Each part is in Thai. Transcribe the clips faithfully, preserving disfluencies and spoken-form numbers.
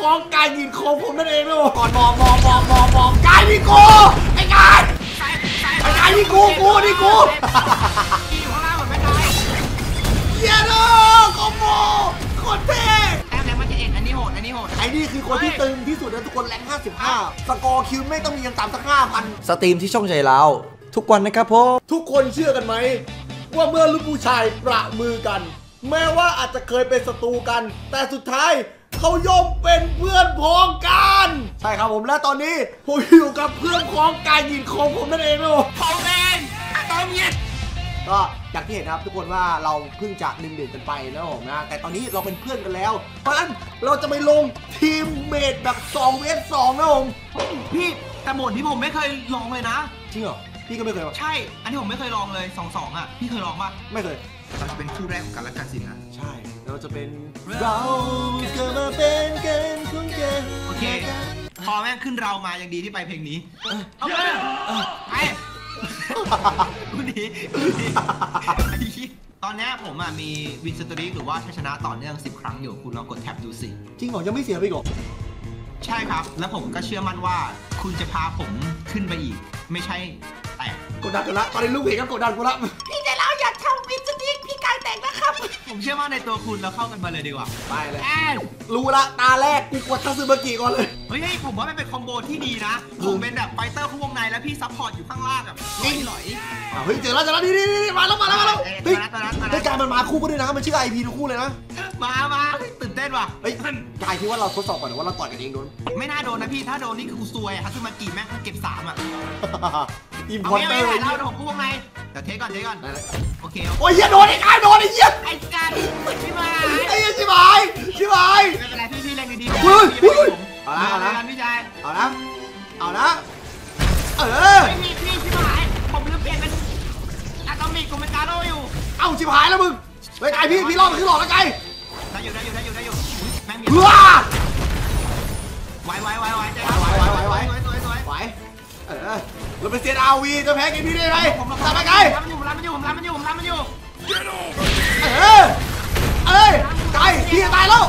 องกายยิงโคผมนั่นเองลูกก่อนมองมองมองมองมองกายยิงโกไอ้กายไอ้กายยิงกูกูนี่กูอยู่ข้างล่างเหมือนไม่ตายเย้โน่คอมโบโคตรเท่แอมแรงมันจะเอ็นอันนี้โหดอันนี้โหดไอ้นี่คือคนที่ตึงที่สุดนะทุกคนแรงห้าสิบห้าสกอร์คิวไม่ต้องมียังต่ำสักห้าพันสตรีมที่ช่องใจเราทุกวันนะครับผมทุกคนเชื่อกันไหมว่าเมื่อลูกผู้ชายประมือกันแม้ว่าอาจจะเคยเป็นศัตรูกันแต่สุดท้ายเขาย่อมเป็นเพื่อนพ้องกันใช่ครับผมและตอนนี้ผมอยู่กับเพื่อนพ้องกายยินของผมนั่นเองลูกเขาเองตอนนี้ก็อย่างที่เห็นครับทุกคนว่าเราเพิ่งจะหนึ่งเดือนกันไปนะผมนะแต่ตอนนี้เราเป็นเพื่อนกันแล้วเพราะฉะนั้นเราจะไปลงทีมเมทแบบสองเวสสองนะผมพี่แต่โหมดนี้ผมไม่เคยลองเลยนะจริงเหรอพี่ก็ไม่เคยใช่อันนี้ผมไม่เคยลองเลยสองสองอ่ะพี่เคยลองปะไม่เคยเราเป็นคู่แรกของกันและกันสินะใช่เราจะเป็นเราเกิดมาเป็นกันของกันโอเคพอแม่งขึ้นเรามาอย่างดีที่ไปเพลงนี้เอาไปไปคุณดีคุณดีตอนนี้ผมมีวินสตรีหรือว่าชัยชนะต่อเนื่องสิบครั้งอยู่คุณลองกดแท็บดูสิจริงเหรอยังไม่เสียไปก่อนใช่ครับแล้วผมก็เชื่อมั่นว่าคุณจะพาผมขึ้นไปอีกไม่ใช่แต่กดดันกูละตอนนี้ลูกเพจก็กดดันกูละพี่ใจเราอยากทำวินสตรีพี่กายแต่งนะครับผมเชื่อมั่นในตัวคุณแล้วเข้ากันมาเลยดีกว่าไปเลยรู้ละตาแรกกูกดทัศน์เมื่อกี้ก่อนเลยเฮ้ยผมว่ามันเป็นคอมโบที่ดีนะผมเป็นแบบไฟเตอร์คู่วงในแล้วพี่ซัพพอร์ตอยู่ข้างล่างแบบนี่หน่อยเฮ้ยเจอแล้วเจอแล้วนี่นี่มาแล้วมาแล้วมาแล้วเฮ้ยเฮ้ยกายมันมาคู่กันด้วยนะมันชื่อไอพีทุกคู่เลยนะมามาตื่นเต้นว่ะเฮ้ยกายคิดว่าเราทดสอบก่อนว่าเราต่อยกันเองโดนไม่น่าโดนนะพี่ถ้าโดนนี่คือกูซวยฮัตสึมากิแม่งเก็บสามอ่ะอิมพอร์เตอร์เราโดนคู่วงในเดี๋ยวเทก่อนเทก่อนโอเคโอ้ยเหี้ยโดนไอ้กายโดนไอ้เหี้ยไอ้กายชิบหายไอ้เหี้ยชิบหายชิบหายไม่เป็นไรพี่พี่เล่นดีๆเฮ้ยเอาละเอาละพี่ชายเอาละเอาละเออพี่พี่ชิบหายผมลืมเปลี่ยนเป็นอะตอมิกกูเป็นกาโร่อยู่เอ้าชิบหายแล้วมึงเฮ้ยกายพี่พี่รอดมันขึ้นหลอดแล้วกายได้อยู่ได้อยู่ได้อยู่ได้อยู่แม่งมีว้าไหวไหวไหวไหวใจไหวไหวไหวไหวไหวไหวไหวเออเราเป็นเซียนอาวีจะแพ้เกมนี้ได้ไหมทำไมไกลผมรับมันอยู่ผมรับมันอยู่ผมรับมันอยู่เออเอ้ยไกลพี่จะตายแล้ว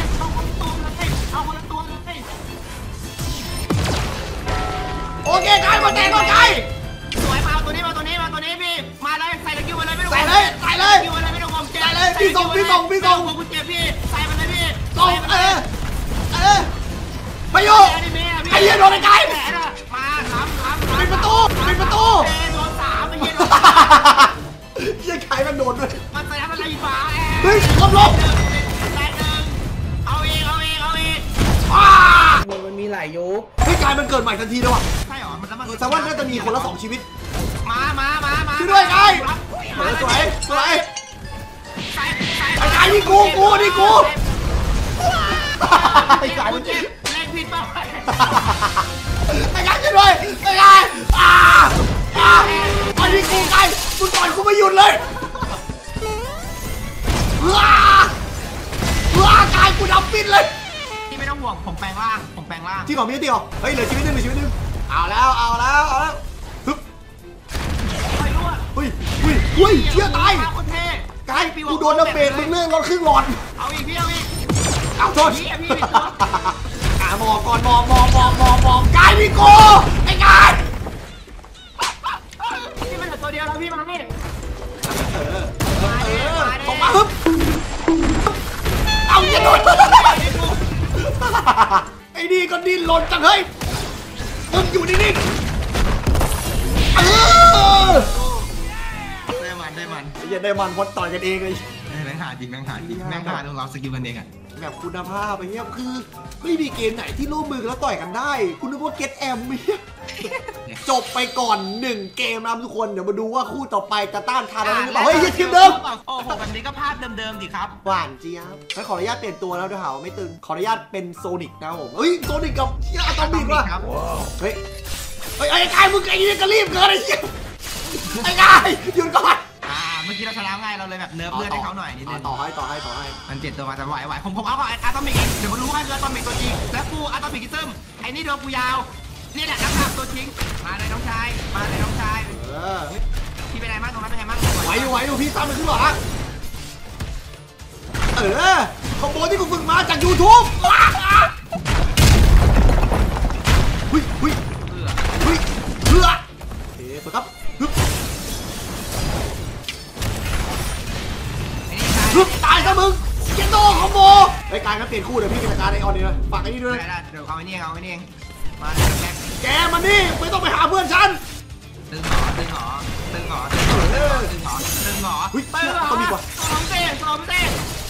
โอเคไกลมาแตงก่อนไกลสวยมาตัวนี้มาตัวนี้มาตัวนี้พี่มาเลยใส่ตะกิ้วมาเลยไม่ต้องใส่เลยใส่เลยกิ้วมาเลยไม่ต้องผมเจ็บใส่เลยพี่ส่งพี่ส่งพี่ส่งผมคุณเจ็บพี่ใส่มันเลยพี่ส่งเออเออไปอยู่ไอ้เหี้ยโดนไอ้ไกลมาล้ำล้ำปิดประตูปิดประตูโดนสามไอ้เหี้ยโดนเหี้ยไกลมันโดนด้วยมันใส่อะไรฟ้าเฮ้ยลบลบได้หนึ่งเอาเองเอาเองเอาเองว้ามันมีหลายยุคไอ้ไกลมันเกิดใหม่ทันทีแล้วอ่ะใช่หรอมันแล้วมันแต่ว่าน่าจะมีคนละสองชีวิตมามามามาช่วยด้วยไกลสวยสวยไอ้ไกลนี่กูกูนี่กูไอ้ไกลมันเจ็บเล่นผิดเปล่าไอ้ไกลช่วยด้วยไอ้ไกลอ่าอ่าไอ้นี่กูไกลมึงก่อนกูไม่หยุดเลยว้าว้าไกลกูดับปิดเลยที่ไม่ต้องห่วงผมแปลงร่างผมแปลงร่างที่ของพี่เดียวเฮ้ยเหลือชีวิตนึงเหลือชีวิตนึงเอาแล้วเอาแล้วเอาแล้วฮึบเฮ้ยเฮ้ยเฮ้ยเชี่ยตายไกลกูโดนน้ำเบรมึงเลื่อนรถครึ่งหลอดเอาอีกพี่เอาอีกเอาโทษอ่ามองก่อนมองมองมองมองมองไกลพี่โกไอ้ไกลพี่มันเหลือตัวเดียวแล้วพี่มาพี่เออเออส่งมาฮึบเอาอย่าโดนไอ้นี่ก็ดิ้นรนจังเฮ้ยมึงอยู่นิ่งๆเออได้มันได้มันอย่าได้มันพอต่อยกันเองเลยแม่งหาจริงแม่งหาจริงแม่งหาต้องรับสกิลกันเองอ่ะแบบคุณภาพไปเงี้ยคือไม่มีเกมไหนที่ร่วมมือแล้วต่อยกันได้คุณนึกว่าเก็ตแอมไหมจบไปก่อนหนึ่งเกมนะทุกคนเดี๋ยวมาดูว่าคู่ต่อไปจะต้านทานอะไรหรือเปล่าเฮ้ยทีมเดิมโอ้โหแบบนี้ก็ภาพเดิมๆดิครับหวานเจี๊ยบงั้นขออนุญาตเปลี่ยนตัวแล้วด้วยเหรอไม่ตึงขออนุญาตเป็นโซนิกนะผมเฮ้ยโซนิกกับเชี่ยอะตอมิกว่ะเฮ้ยเฮ้ยไอ้กายมึงไอ้นี่ก็รีบเกินไอ้เชี่ยไอ้กายหยุดก่อนเมื่อกี้เราชนะง่ายเราเลยแบบเนิร์ฟเลือดให้เขาหน่อยนิดนึงต่อให้ต่อให้ต่อให้มันเจ็ดตัวมาแต่ไหวไหวผมผมเอาก่อนอะตอมิกเองเดี๋ยวมารู้ให้คืออะตอมิกตัวจริงแล้วกูอะตอมิกซึมไอ้นี่โดนกูยาวนี่แหละนักข่าวตัวจริงมาเลยน้องชายมาเลยน้องชายเออพี่เป็นไงบ้างตรงนั้นเป็นไงบ้างไหวอยู่ไหวอยู่พี่ซ้ำมันขึ้นหรอเออคอมโบที่กูฝึกมาจากยูทูบจัดการไอออนนี่นะฝากไอ้นี่ด้วยได้เดี๋ยวเอาไอ้นี่เอาไอ้นี่มาเดี๋ยวแม็กแกมานี่ไม่ต้องไปหาเพื่อนฉันตึงหงอตึงหงอตึงหงอตึงหงอตึงหงอตึงหงอตึงหงอตึงหงอสลอมเซ่สลอมเซ่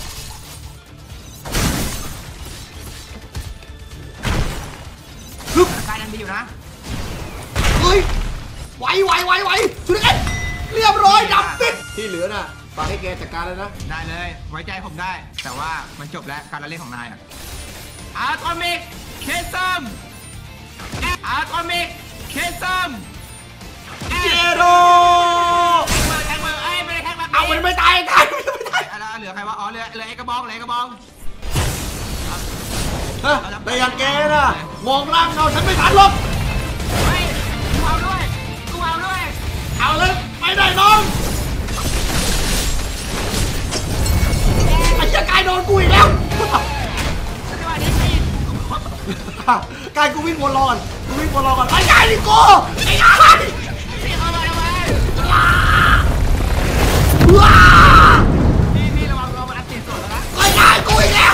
ฮึบการยังดีอยู่นะเฮ้ยไหวไหวไหวไหวสุดท้ายเรียบร้อยดับติดที่เหลือน่ะฝากให้แกจัดการแล้วนะได้เลยไว้ใจผมได้แต่ว่ามันจบแล้วการเล่นของนายอะอะตอมิกเคซัมอะตอมิกเคซัมเจโรแทงมือเอ้ยไม่ได้แทงแบบนี้เอามันไม่ตายตายไม่ตายอะไรเหลือใครวะอ๋อเหลือเหลือไอ้กระบองเหลือไอ้กระบองฮะแต่อย่างแกน่ะมองร่างเงาฉันไม่ทันหรอกเฮ้ยกูเอาด้วยกูเอาด้วยเอาเลยไปได้น้องไอ้เจ้ากายโดนกูอีกแล้วกายกูวิ่งวนรอก่อนกูวิ่งวนรอก่อนไอ้กายนี่กูไอ้กายพี่เข้ามาทำไมพี่พี่ระวังระวังอัดติดสดแล้วนะไอ้กายกูอีกแล้ว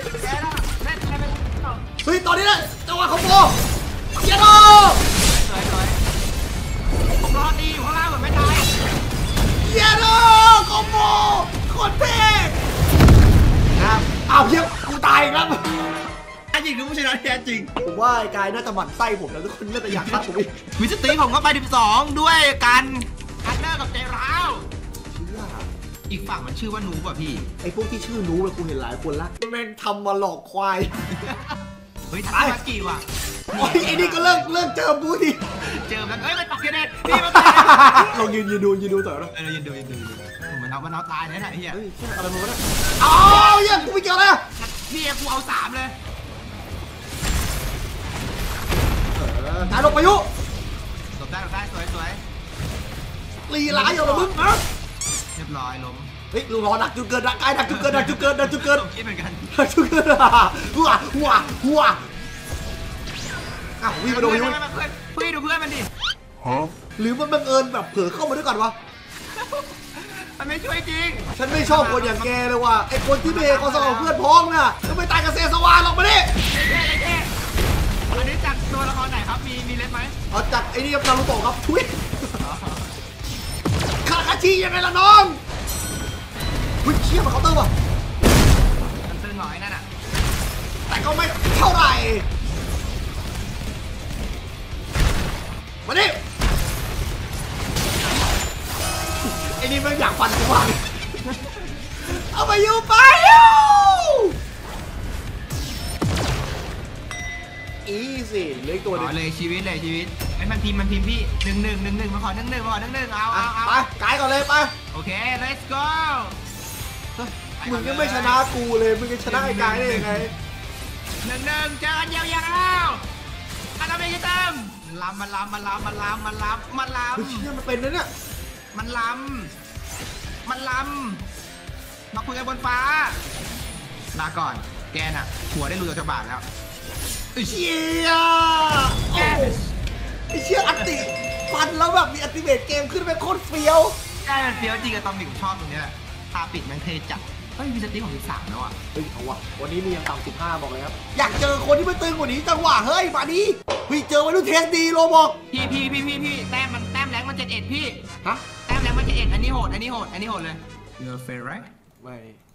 เฮ้ยตอนนี้นะจังหวะของโบเจโร่สวยสวยผมรอตีอยู่ข้างล่างเหมือนไม่ตายเจโร่ของโบโคตรเท่นะครับอ้าวเยี่ยมกูตายครับจริงคือผู้ชนะแท้จริงผมว่าไอ้กายน่าจะหมั่นไส้ผมแล้วทุกคนน่าจะอยากฆ่าผมอีกวิสตีผมก็ไปสิบสองด้วยกันอันเดอร์กับใจร้าวเชื่ออีกฝั่งมันชื่อว่านูป่ะพี่ไอ้พวกที่ชื่อนูเลยกูเห็นหลายคนละแม่งทำมาหลอกควายเฮ้ยทำมากี่ว่ะโอ้ยไอ้นี่ก็เลิกเลิกเจอกูดิเจอแล้วเฮ้ยมันตัดกระเด็นพี่มันลองยืนยืนดูยืนดูต่อแล้วเออยืนดูยืนดูมันเอามันเอาตายเนี่ยนะไอ้เหี้ยอะไรมึงวะเนี่ยอ้าวเหี้ยกูไม่เกี่ยวเลยพี่กูเอาสามเลยตายลงพายุหลบได้หลบได้สวยสวยลีลาอยู่ละมึงนะเรียบร้อยล้มเฮ้ยลุงรอดักจุดเกิดดักไอ้ดักจุดเกิดดักจุดเกิดดักจุดเกิดคิดเหมือนกันดักจุดเกิดหัวหัวหัวอ้าววิ่งมาโดนพายุเพื่อนดูเพื่อนมันดิหรือมันบังเอิญแบบเผลอเข้ามาด้วยกันวะมันไม่ช่วยจริงฉันไม่ชอบคนอย่างแกเลยว่ะไอ้คนที่เบย์เขาสอนเพื่อนพ้องน่ะจะไม่ตายกับเซสวานหรอกมาดิอันนี้จากตัวละครไหนครับมีมีเล็บไหมเอาจากไอ้นี่ครับนารูโตะครับทุยคาคาชิยังไงล่ะน้องหุ้ยเชี่ยมันเคาน์เตอร์ว่ะมันตึงหน่อยนั่นน่ะแต่ก็ไม่เท่าไหร่มาดิไอ้นี่มันอยากฟันกูว่ะเอาไปอยู่ไปอีสิเลยตัวนึงเลยชีวิตเลยชีวิตไอ้มันพิมพ์มันพิมพ์พี่หนึ่งหนึ่งหนึ่งหนึ่งมาขอหนึ่งหนึ่งมาขอหนึ่งหนึ่งเอาเอาเอาไปไกด์ก่อนเลยไปโอเค let's go มึงยังไม่ชนะกูเลยมึงจะชนะไอ้ไกด์ได้ยังไงหนึ่งหนึ่งเจอกันยาวๆแล้วอันนั้นไม่ใช่เต็มลำมันลำมันลำมันลำมันลำมันลำเชี่ยมันเป็นนะเนี่ยมันลำมันลำมาคุยกันบนฟ้าลาก่อนแกน่ะหัวได้รูจากบาทแล้วเชี่ยไอ้เชี่ยอัติฟันแล้วแบบมีอัติเมตเกมขึ้นไปโคตรเฟี้ยวใช่เฟี้ยวจริงกับตอมหนิผมชอบตรงนี้แหละตาปิดมันเทจัดเฮ้ยมีสติ๊กของสิบสามแล้วอ่ะเฮ้ยเอาวะวันนี้มียังต่ำสิบห้าบอกเลยครับอยากเจอคนที่มันตึงกว่านี้จังหวะเฮ้ยมาดิพี่เจอวันนู้นเทสดีโลบอกพี่พี่พี่พี่พี่แต้มมันแต้มแรงมันเจ็ดเอ็ดพี่ฮะแต้มแรงมันเจ็ดเอ็ดอันนี้โหดอันนี้โหดอันนี้โหดเลย You're fair right ไม่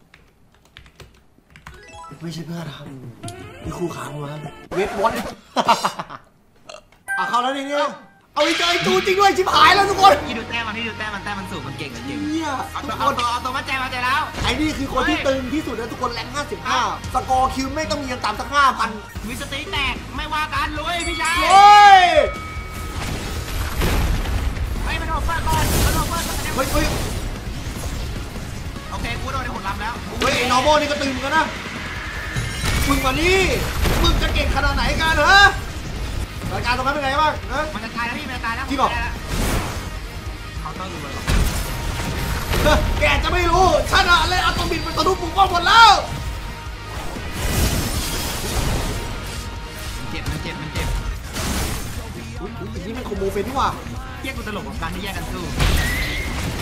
ไม่ใช่เพื่อนครับนี่คู่ขาผมครับเวทวอตอ่ะเขาแล้วนี่เนี่ยเอาไอ้เจอไอ้ตูจริงด้วยชิบหายแล้วทุกคนที่ดูแต้มมันที่ดูแต้มมันแต้มมันสูงมันเก่งมันเก่งเนี่ยเอาตัวเอาตัวเอาตัวมาแจมมาแจมแล้วไอ้นี่คือคนที่ตึงที่สุดนะทุกคนแรงห้าสิบห้าสกอร์คิวไม่ต้องมีกันตามสักห้าพันวิสตีแตกไม่ว่ากันลุยพี่ชายลุยไม่มันออกเปิดก่อนมันออกเปิดเฮ้ยเฮ้ยโอเคกูโดนในหุ่นลำแล้วเฮ้ยไอ้นอร์โมนี่ก็ตึงกันนะมึงมานี่มึงจะเก่งขนาดไหนกันเหรอรายการตรงนั้นเป็นไงบ้างมันจะตายแล้วพี่มันจะตายแล้วที่บอกเขาต้องดูเลยแกจะไม่รู้ฉันอะเล่นอะตอมิกเป็นตัวดูปุ่มป้องหมดแล้วเจ็บมันเจ็บมันเจ็บอุ้ยนี่มันโคโมเป็นที่ว่าแยกกูตลกกับการที่แยกกันสู้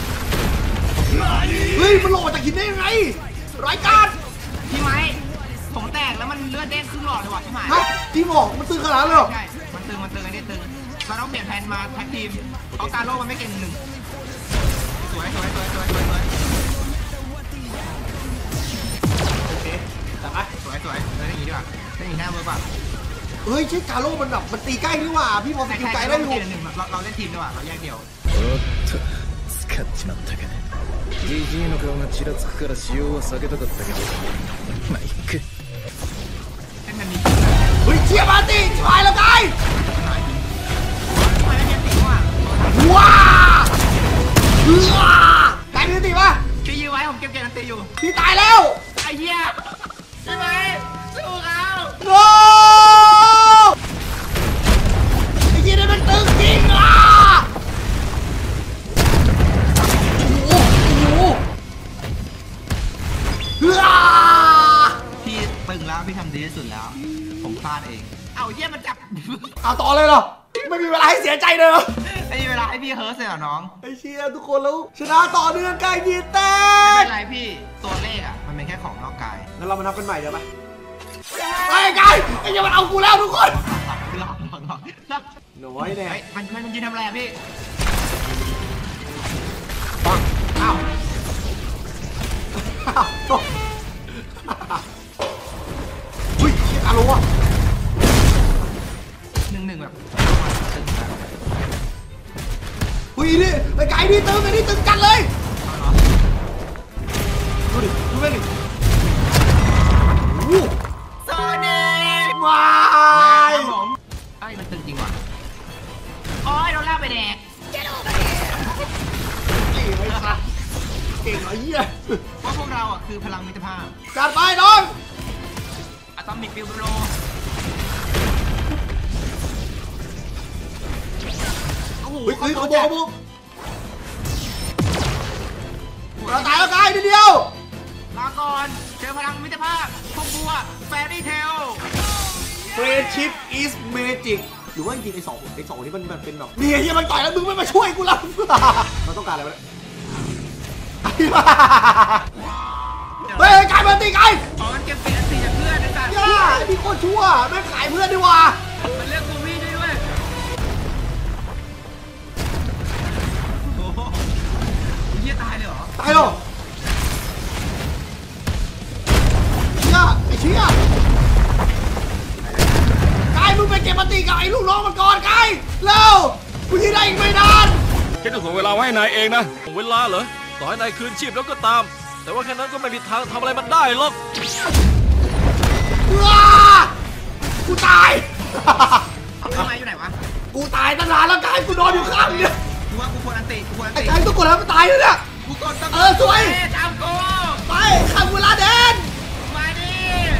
เฮ้ยมันหลอกจากหินได้ยังไงรายการพี่ไม้ผมแตกแล้วมันเลือดเด้งครึ่งหลอดเลยว่ะใช่ไหมฮะที่บอกมันตึงขนาดนั้นเลยเหรอใช่มันตึงมันตึงไอ้นี่ตึงเราต้องเปลี่ยนแผนมาแท็กทีมเพราะการโลมันไม่เก่งหนึ่งสวยสวยสวยสวยสวยสวยโอเคแต่ไปสวยสวยเลยอย่างนี้ดีกว่าได้อย่างนี้หน้าเวิร์กป่ะเฮ้ยใช่กาโร่มันแบบมันตีใกล้นี่หว่าพี่พอสกิลไกลได้อยู่หนึ่งเราเราเล่นทีมดีกว่าเราแยกเดียวおっと使っちまったかジジイの顔がちらつくから使用は避けたかったけどまあいっかเล่นมันมีเฮ้ยเชียร์มาตีชิบหายแล้วไกายทำไมไม่เล่นตีว่ะว้าว้าไกายมีสติปะพี่ยื้อไว้ผมเก็บเกมนันตีอยู่พี่ตายแล้วไอ้เหี้ยใช่ไหมสู้เขาโง่ไอ้ยี่นี่มันตึงจริงอ่ะโอ้โหเฮ้ยพี่ตึงแล้วพี่ทำดีที่สุดแล้วผมพลาดเองเอาเหี้ยมันจับเอาต่อเลยเหรอไม่มีเวลาให้เสียใจเลยเหรอไอ้เวลาให้พี่เฮิร์สเลยเหรอน้องไอ้เชียร์ทุกคนแล้วชนะต่อเนื่องไกายยีแตไม่กเป็นไรพี่ตัวเลขอ่ะมันเป็นแค่ของนอกกายงั้นเรามานับกันใหม่เดี๋ยวไหมไอ้ไกายไอ้ยังมันเอากูแล้วทุกคนหลอกหลอกหลอกหลอกน้อยแน่เฮ้ยมันมันมันยืนทำอะไรอะพี่ปังอ้าวอ้าวตกอุ้ยอารมณ์อ่ะหนึ่งหนึ่งแบบอุ้ยนี่ไอ้ไก่นี่ตึงไอ้นี่ตึงจัดเลยดูดิดูแม่งดิโอ้โหโซนิกว้ายผมไอ้มันตึงจริงว่ะโอ้ยโดนลากไปแดกเก่งไอ้สัสเก่งไอ้เหี้ยเพราะพวกเราอ่ะคือพลังมิตรภาพจัดไปน้องอะตอมิกบิลโล โอ้โหเฮ้ยเฮ้ยขโมยขโมยเราตายแล้วไก่นิดเดียวลาก่อนเจอพลังมิตรภาพพวกบัวแฟรี่เทล Friendship is magic หรือว่าจริงๆไอ้สองไอ้สองนี่มันเป็นแบบเนี่ยเฮียมันต่อยแล้วมึงไม่มาช่วยกูแล้วเราต้องการอะไรวะเนี่ยเฮ้ยไก่มันตีไก่อ๋อมันเก็บเปลี่ยนสีจากเพื่อนไอ้สัตว์ย่าไอ้พี่โคตรชั่วแม่งขายเพื่อนดีกว่ามันเลือกกูวี่ได้ด้วยโอ้โหเหี้ยตายเลยเหรอตายหรอเชี่ยไอ้เชี่ยไก่มึงไปเก็บปฏิกับไอ้ลูกน้องมันก่อนไก่เร็วกูยืนได้อีกไม่นานแค่จะถ่วงเวลาไว้ให้นายเองนะถ่วงเวลาเหรอ ต่อให้นายคืนชีพแล้วก็ตาม แต่ว่าแค่นั้นก็ไม่มีทางทำอะไรมันได้หรอกว้ากูตายเอาทำไมอยู่ไหนวะกูตายตั้งนานแล้วไก่กูนอนอยู่ข้างเนี่ยกูว่ากูควรอันติกูควรอันไอ้ติไก่ต้องกดแล้วมันตายเลยเนี่ยกูกดต้องเออสวยเอ้จำกูไปข้ามเวลาแดนมาดิ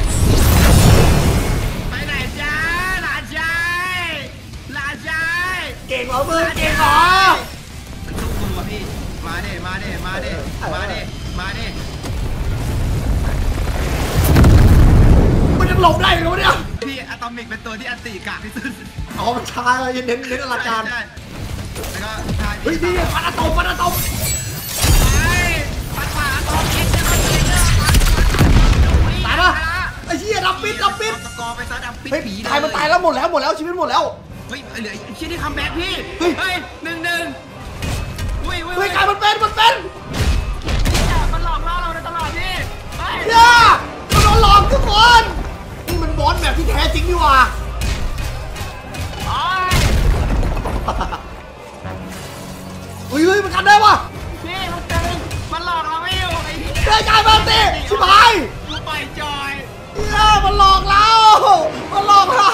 ไปไหนจ้าหลานชายหลานชายเก่งเหรอมึงเก่งเหรอมันสู้กูวะพี่ มาดิมาดิมาดิมาดิมาดิมันจะหลบได้เหรอเนี่ยพี่อะตอมิกเป็นตัวที่อันติกากที่สุดอ๋อมันช้าเลยเน้นเน้นอลังการใช่แล้วก็ทายเฮ้ยนี่ฟันอะตอมฟันอะตอมไปปัดขวาตอมเอ็กซ์จะมาเลยเนี่ยตายปะไอ้เหี้ยดับปิดดับปิดตะกอไปซะดำปิดเฮ้ยผีเลยตายมันตายแล้วหมดแล้วหมดแล้วชีวิตหมดแล้วเฮ้ยเหลือไอ้เชี่ยที่คัมแบ็กพี่เฮ้ยเฮ้ยหนึ่งหนึ่งอุ้ยอุ้ยเฮ้ยกายมันเป็นมันเป็นมันหลอกล่อเราตลอดพี่เฮ้ยเหี้ยมันโดนหลอกทุกคนนี่มันบอสแบบที่แท้จริงนี่หว่าโอ้ยเฮ้ยเฮ้ยมันกันได้วะพี่มันตึงมันหลอกเราไม่อยู่ไอ้พี่เฮ้ยกายมันตีชิบหายกูปล่อยจอยเหี้ยมันหลอกเรามันหลอกเรา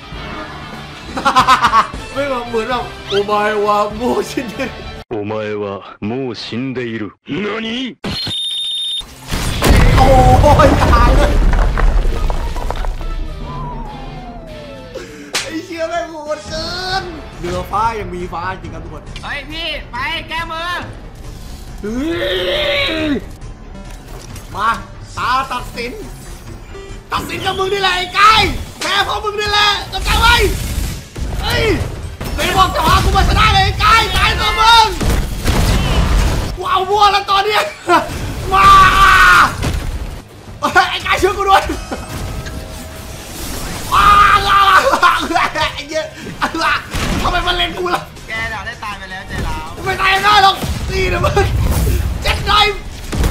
ไม่แบบเหมือนแบบโอมายว่าโมชินเดお前はもう死んでいる。何โอ้ยตายเลยไอ้เชี่ยแม่งโหดเกินเรือฟ้ายังมีฟ้าจริงครับทุกคนเฮ้ยพี่ไปแก้มือเฮ้ยมาตาตัดสินตัดสินกับมึงนี่แหละไอ้ไก่แพ้เพราะมึงนี่แหละจำใจไว้เฮ้ยไม่บอกจะพากูมาชนะเลยไอ้ไก่ตายตัวมึงกูเอาวัวแล้วตอนเนี้ยมาไอ้ไก่ช่วยกูด้วยทำไมมันเล่นกูล่ะแกเราได้ตายไปแล้วใจร้าวไม่ตายง่ายหรอกนี่นะมึงเจ็ดไนฟ์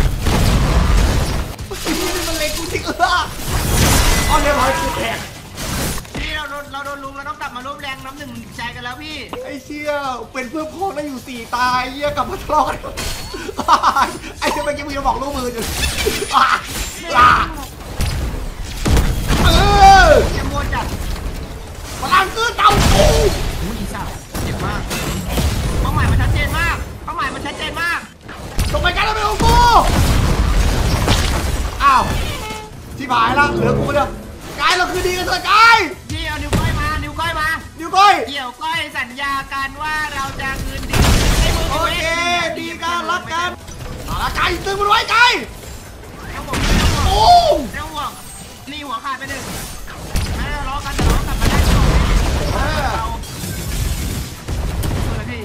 นี่มันเล่นกูจริงเออเอาเรียบร้อยกูแตกพี่เราโดนเราโดนลุมเราต้องกลับมาร่วมแรงน้ำหนึ่งใจกันแล้วพี่ไอ้เชี่ยเป็นเพื่อนพ้องได้อยู่สี่ตายเยี่ยกลับมาทะเลาะกันไอ้เจ้าเมื่อกี้มึงจะบอกลูกมืออยู่อ่ะอ่ะเออเยี่ยมโมจัดพลังคือเต่ากูอุ้ยอีสัตว์เจ็บมากเป้าหมายมันชัดเจนมากเป้าหมายมันชัดเจนมากส่งไปกันแล้วไปของกูอ้าวที่ผายละเหลือกูเดียวกายเราคือดีกันเถอะกายพี่เอานิ้วก้อยมานิ้วก้อยมานิ้วก้อยเกี่ยวก้อยสัญญากันว่าเราจะคืนดีให้มึงโอเคดีกันรักกันเอาละกายตึงมันไว้กายทั้งหมดโอ้ทั้งหมดนี่หัวขาดไปหนึ่งไม่ได้ทะเลาะกันแต่เรากลับมาได้สองเราสู้เลยพี่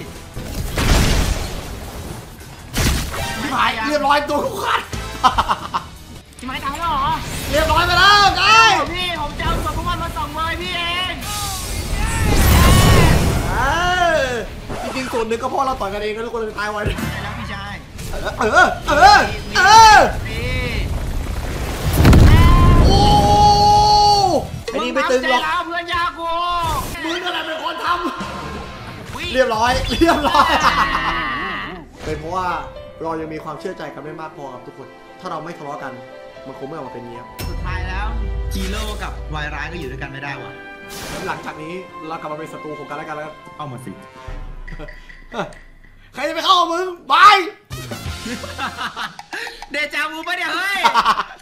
ที่ผายเรียบร้อยตัวกูขาดพี่ไม้ตายแล้วเหรอเรียบร้อยไปแล้วกายพี่ผมจะเอาตัวพวกมันมาส่งเลยพี่เองเออจริงๆส่วนหนึ่งก็เพราะเราต่อยกันเองก็ทุกคนเลยตายไว้ใช่แล้วพี่ชายเออเออเออเออพี่โอ้ไอ้นี่ไม่ตึงหรอกมึทำใจแล้วเพื่อนยากูมึงอะไรเป็นคนทวิ่งำเรียบร้อยเรียบร้อยเป็นเพราะว่าเรายังมีความเชื่อใจกันไม่มากพอครับทุกคนถ้าเราไม่ทะเลาะกันมันคงไม่ออกมาเป็นอย่างนี้ครับสุดท้ายแล้วจีโร่กับวายร้ายก็อยู่ด้วยกันไม่ได้วะหลังจากนี้เรากลับมาเป็นศัตรูของกันและกันแล้วเอามาสิใครจะไปเข้ากับมึงบายเดจาวูปะเนี่ยเฮ้ย